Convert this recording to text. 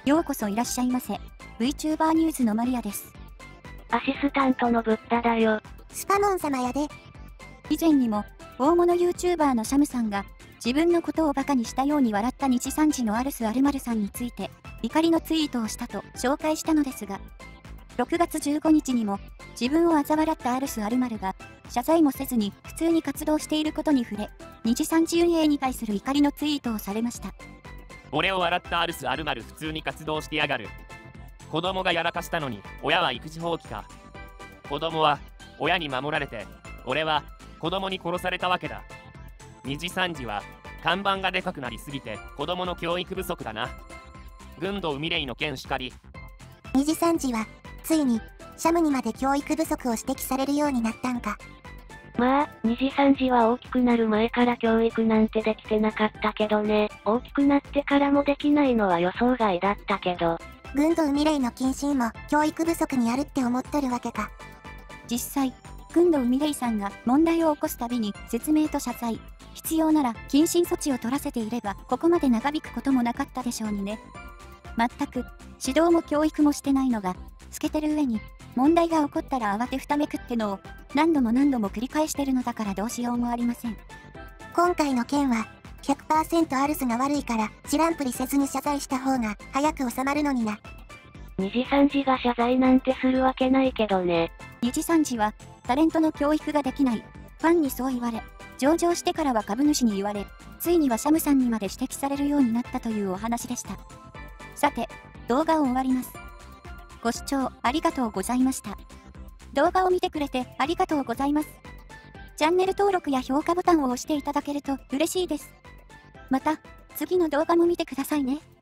ようこそいらっしゃいませ。VTuber ニュースのマリアです。 アシスタントのブッダだよ。 スパモン様やで。 以前にも、大物 YouTuber のシャムさんが、自分のことをバカにしたように笑った日3時のアルスアルマルさんについて、怒りのツイートをしたと紹介したのですが、6月15日にも、自分を嘲笑ったアルスアルマルが、謝罪もせずに普通に活動していることに触れ、日3時運営に対する怒りのツイートをされました。 俺を笑ったアルスアルマル普通に活動してやがる。子供がやらかしたのに親は育児放棄か。子供は親に守られて、俺は子供に殺されたわけだ。2時3時は看板がでかくなりすぎて子供の教育不足だな。軍道ミレイの件しかり。 2時3時はついにシャムにまで教育不足を指摘されるようになったんか。 まあ、2時3時は大きくなる前から教育なんてできてなかったけどね。大きくなってからもできないのは予想外だったけど。 軍と海霊の謹慎も教育不足にあるって思っとるわけか。 実際、軍の海レイさんが問題を起こすたびに説明と謝罪、必要なら謹慎措置を取らせていればここまで長引くこともなかったでしょうにね。全く指導も教育もしてないのが透けてる上に、問題が起こったら慌てふためくってのを何度も繰り返してるのだからどうしようもありません。 今回の件は 100% アルスが悪いから知らんぷりせずに謝罪した方が早く収まるのにな。 2時3時が謝罪なんてするわけないけどね。 2時3時はタレントの教育ができない。ファンにそう言われ、上場してからは株主に言われ、ついにはシャムさんにまで指摘されるようになったというお話でした。さて、動画を終わります。ご視聴ありがとうございました。動画を見てくれてありがとうございます。チャンネル登録や評価ボタンを押していただけると嬉しいです。また、次の動画も見てくださいね。